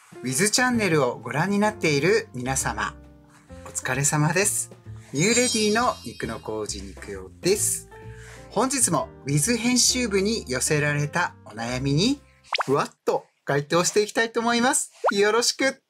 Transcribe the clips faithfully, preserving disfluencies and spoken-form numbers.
ウィズ チャンネルをご覧になっている皆様、お疲れ様です。ニューレディの肉の麹肉用です。本日もウィズ 編集部に寄せられたお悩みにふわっと回答していきたいと思います。よろしく。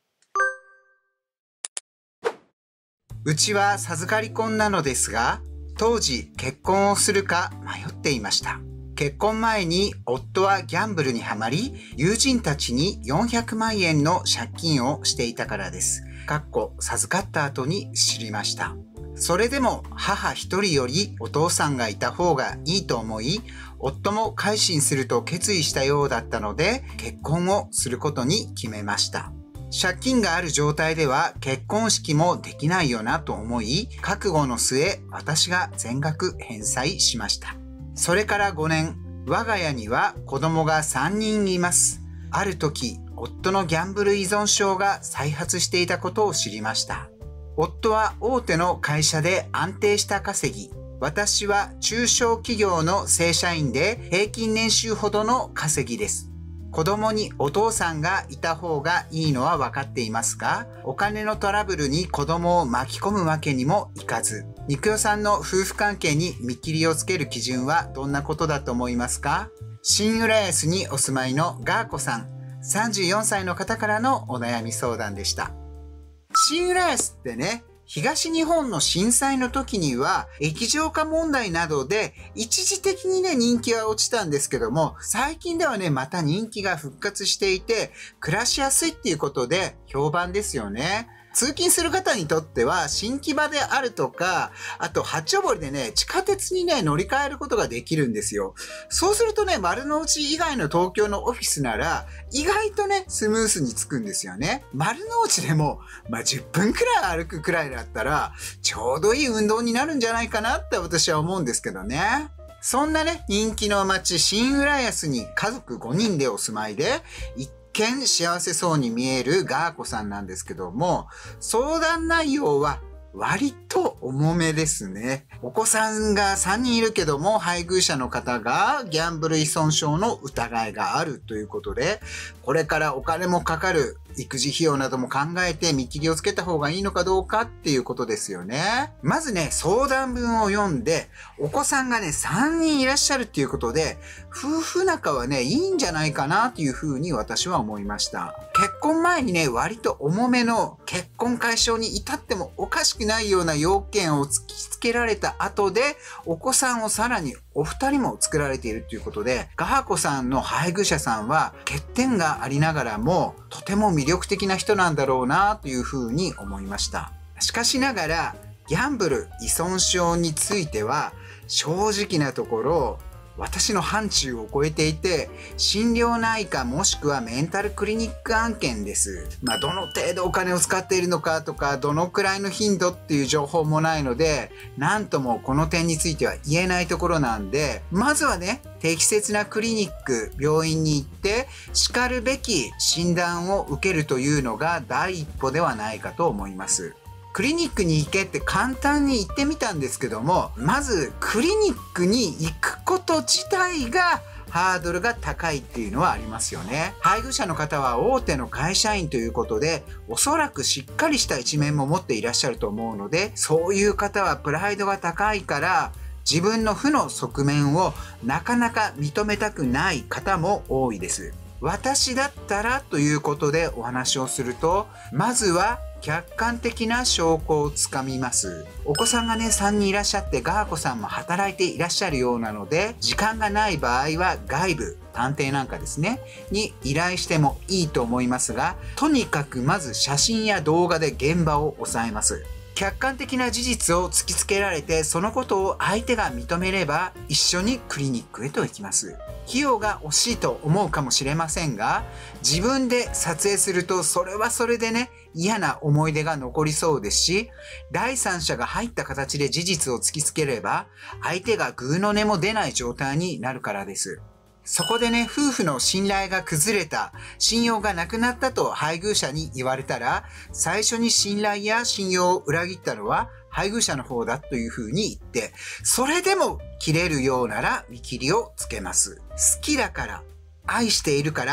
うちは授かり婚なのですが、当時結婚をするか迷っていました。結婚前に夫はギャンブルにはまり、友人たちによんひゃくまんえんの借金をしていたからです。かっこ授かった後に知りました。それでも母一人よりお父さんがいた方がいいと思い、夫も改心すると決意したようだったので、結婚をすることに決めました。借金がある状態では結婚式もできないよなと思い、覚悟の末、私が全額返済しました。それからごねん、我が家には子供がさんにんいます。ある時、夫のギャンブル依存症が再発していたことを知りました。夫は大手の会社で安定した稼ぎ、私は中小企業の正社員で平均年収ほどの稼ぎです。子供にお父さんがいた方がいいのは分かっていますが、お金のトラブルに子供を巻き込むわけにもいかず、肉代さんの夫婦関係に見切りをつける基準はどんなことだと思いますか？新浦安にお住まいのガーコさん、さんじゅうよんさいの方からのお悩み相談でした。新浦安ってね、東日本の震災の時には液状化問題などで一時的にね人気は落ちたんですけども、最近ではねまた人気が復活していて、暮らしやすいっていうことで評判ですよね。通勤する方にとっては新木場であるとか、あと八丁堀でね地下鉄にね乗り換えることができるんですよ。そうするとね、丸の内以外の東京のオフィスなら意外とねスムースに着くんですよね。丸の内でもまあじゅっぷんくらい歩くくらいだったらちょうどいい運動になるんじゃないかなって私は思うんですけどね。そんなね人気の街新浦安に家族ごにんでお住まいで、一見幸せそうに見えるガーコさんなんですけども、相談内容は割と重めですね。お子さんがさんにんいるけども、配偶者の方がギャンブル依存症の疑いがあるということで、これからお金もかかる育児費用なども考えて見切りをつけた方がいいのかどうかっていうことですよね。まずね、相談文を読んで、お子さんがね、さんにんいらっしゃるっていうことで、夫婦仲はね、いいんじゃないかなというふうに私は思いました。結婚前にね、割と重めの結婚解消に至ってもおかしくないような要件を突きつけられた後で、お子さんをさらにお二人も作られているということで、ガーコさんの配偶者さんは欠点がありながらもとても魅力的な人なんだろうなというふうに思いました。しかしながらギャンブル依存症については正直なところ私の範疇を超えていて、心療内科もしくはメンタルクリニック案件です。まあ、どの程度お金を使っているのかとか、どのくらいの頻度っていう情報もないので、なんともこの点については言えないところなんで、まずはね、適切なクリニック、病院に行って、叱るべき診断を受けるというのが第一歩ではないかと思います。クリニックに行けって簡単に言ってみたんですけども、まずクリニックに行くこと自体がハードルが高いっていうのはありますよね。配偶者の方は大手の会社員ということで、おそらくしっかりした一面も持っていらっしゃると思うので、そういう方はプライドが高いから自分の負の側面をなかなか認めたくない方も多いです。私だったらということでお話をすると、まずは客観的な証拠をつかみます。お子さんがねさんにんいらっしゃって、ガーコさんも働いていらっしゃるようなので、時間がない場合は外部、探偵なんかですねに依頼してもいいと思いますが、とにかくまず写真や動画で現場を押さえます。客観的な事実を突きつけられて、そのことを相手が認めれば一緒にクリニックへと行きます。費用が惜しいと思うかもしれませんが、自分で撮影するとそれはそれでね嫌な思い出が残りそうですし、第三者が入った形で事実を突きつければ相手がグーの音も出ない状態になるからです。そこでね、夫婦の信頼が崩れた、信用がなくなったと配偶者に言われたら、最初に信頼や信用を裏切ったのは配偶者の方だというふうに言って、それでも切れるようなら見切りをつけます。好きだから、愛しているから、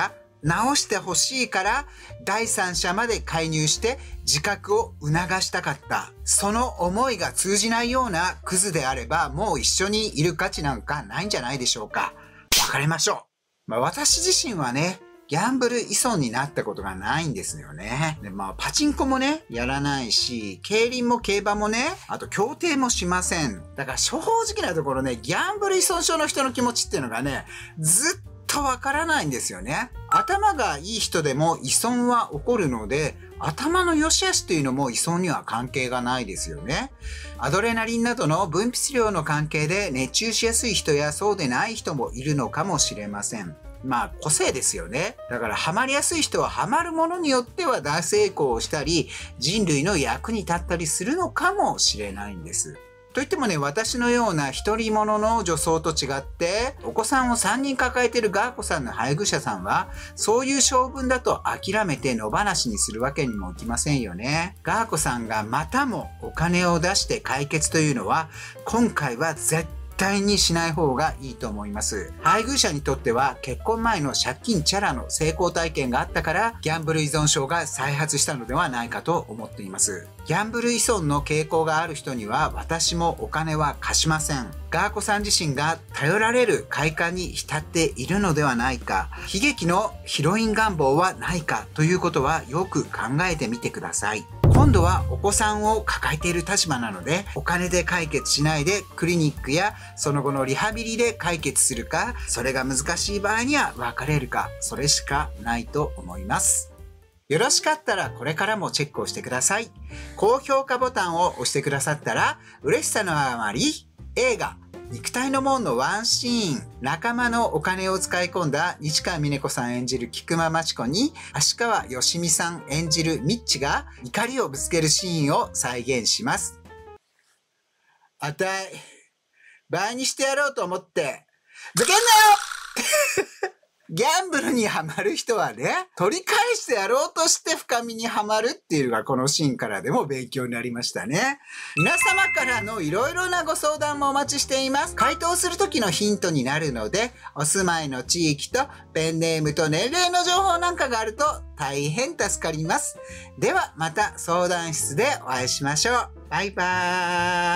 直してほしいから第三者まで介入して自覚を促したかった。その思いが通じないようなクズであればもう一緒にいる価値なんかないんじゃないでしょうか。別れましょう。まあ私自身はね、ギャンブル依存になったことがないんですよね。で、まあ、パチンコもね、やらないし、競輪も競馬もね、あと競艇もしません。だから正直なところね、ギャンブル依存症の人の気持ちっていうのがね、ずっとわからないんですよね。頭がいい人でも依存は起こるので、頭の良し悪しというのも依存には関係がないですよね。アドレナリンなどの分泌量の関係で熱中しやすい人やそうでない人もいるのかもしれません。まあ個性ですよね。だからハマりやすい人はハマるものによっては大成功をしたり人類の役に立ったりするのかもしれないんです。といってもね、私のような独り者の女装と違ってお子さんをさんにん抱えているガーコさんの配偶者さんはそういう性分だと諦めて野放しにするわけにもいきませんよね。ガーコさんがまたもお金を出して解決というのは今回は絶対絶対にしない方がいいと思います。配偶者にとっては結婚前の借金チャラの成功体験があったからギャンブル依存症が再発したのではないかと思っています。ギャンブル依存の傾向がある人には私もお金は貸しません。ガーコさん自身が頼られる快感に浸っているのではないか、悲劇のヒロイン願望はないかということはよく考えてみてください。今度はお子さんを抱えている立場なのでお金で解決しないでクリニックやその後のリハビリで解決するか、それが難しい場合には別れるか、それしかないと思います。よろしかったらこれからもチェックをしてください。高評価ボタンを押してくださったら嬉しさのあまり映画肉体の門のワンシーン、仲間のお金を使い込んだ西川峰子さん演じる菊間真知子に芦川よしみさん演じるミッチが怒りをぶつけるシーンを再現します。あたい、倍にしてやろうと思って、ぶけんなよギャンブルにはまる人はね、取り返してやろうとして深みにはまるっていうのがこのシーンからでも勉強になりましたね。皆様からのいろいろなご相談もお待ちしています。回答する時のヒントになるので、お住まいの地域とペンネームと年齢の情報なんかがあると大変助かります。ではまた相談室でお会いしましょう。バイバーイ。